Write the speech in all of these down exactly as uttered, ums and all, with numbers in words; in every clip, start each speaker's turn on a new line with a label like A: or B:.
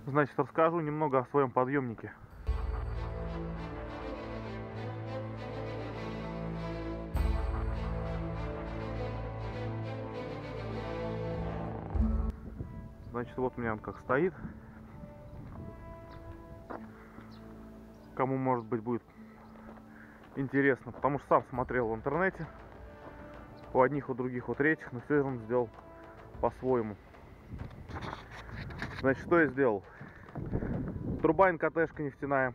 A: Значит, расскажу немного о своем подъемнике. Значит, вот у меня он как стоит. Кому, может быть, будет интересно, потому что сам смотрел в интернете у одних, у других, у третьих, но все он сделал по-своему. Значит, что я сделал? Труба эн ка тэ-шка нефтяная.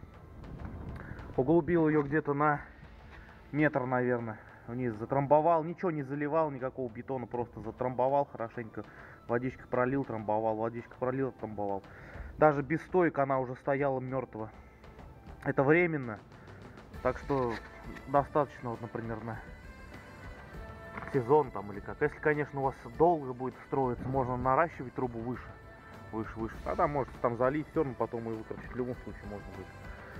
A: Углубил ее где-то на метр, наверное, вниз. Затрамбовал, ничего не заливал, никакого бетона, просто затрамбовал хорошенько. Водичка пролил, трамбовал, водичка пролил, трамбовал. Даже без стоек она уже стояла мертвая. Это временно, так что достаточно, вот, например, на сезон там или как. Если, конечно, у вас долго будет строиться, можно наращивать трубу выше, выше, выше. Тогда можете там залить, все равно потом и вытрачить. В любом случае можно будет.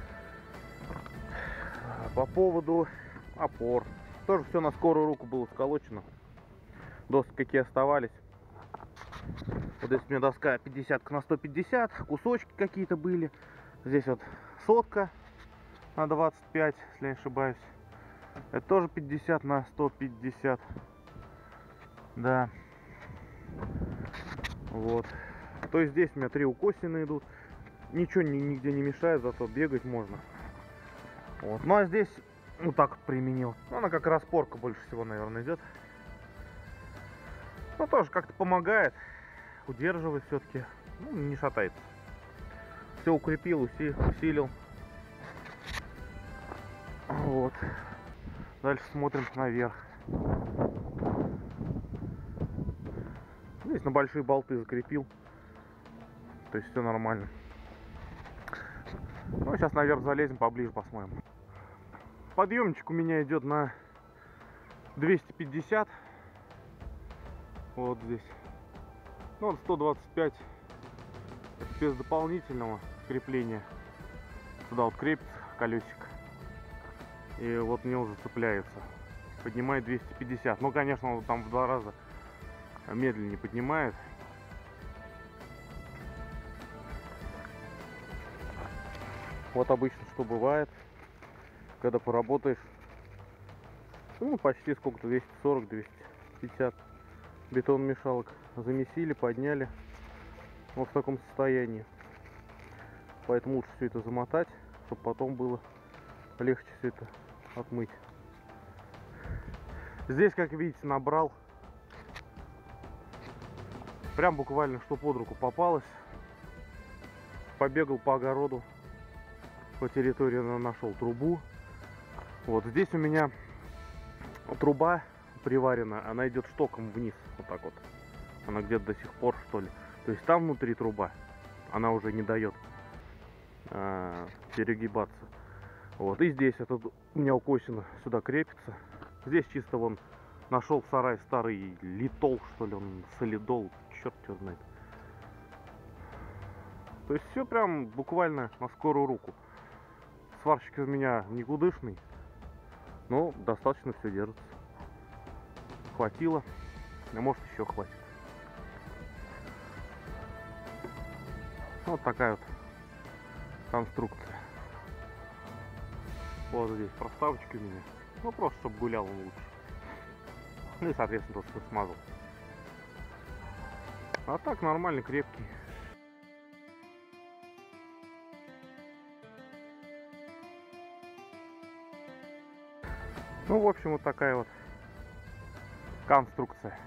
A: По поводу опор. Тоже все на скорую руку было сколочено. Доски какие оставались. Вот здесь у меня доска пятьдесят на сто пятьдесят. Кусочки какие-то были. Здесь вот сотка на двадцать пять, если я не ошибаюсь. Это тоже пятьдесят на сто пятьдесят. Да. Вот. То есть здесь у меня три укосины идут. Ничего нигде не мешает, зато бегать можно. Вот. Ну а здесь вот так вот применил. Она как распорка больше всего, наверное, идет. Ну тоже как-то помогает. Удерживает все-таки. Ну, не шатается. Все укрепил, усилил. Вот. Дальше смотрим наверх. Здесь на большие болты закрепил. То есть все нормально. Ну, сейчас наверх залезем, поближе посмотрим. Подъемничек у меня идет на двести пятьдесят. Вот здесь. Ну, вот сто двадцать пять. Это без дополнительного крепления. Сюда вот крепится колесико. И вот в него зацепляется. Поднимает двести пятьдесят. Ну, конечно, он там в два раза медленнее поднимает. Вот обычно что бывает, когда поработаешь, ну, почти сколько-то, двести сорок — двести пятьдесят бетономешалок замесили, подняли вот в таком состоянии. Поэтому лучше все это замотать, чтобы потом было легче все это отмыть. Здесь, как видите, набрал прям буквально что под руку попалось. Побегал по огороду, по территории нашел трубу. Вот здесь у меня труба приварена, она идет штоком вниз, вот так вот. Она где-то до сих пор, что ли. То есть там внутри труба, она уже не дает а, перегибаться. Вот, и здесь этот у меня укосина сюда крепится. Здесь чисто вон нашел в сарае старый литол, что ли, он солидол, черт его знает. То есть все прям буквально на скорую руку. Сварщик из меня никудышный, но достаточно все держится. Хватило, а может еще хватит. Вот такая вот конструкция. Вот здесь проставочки у меня. Ну просто чтобы гулял он лучше. Ну и соответственно то, что смазал. А так нормально, крепкий. Ну, в общем, вот такая вот конструкция.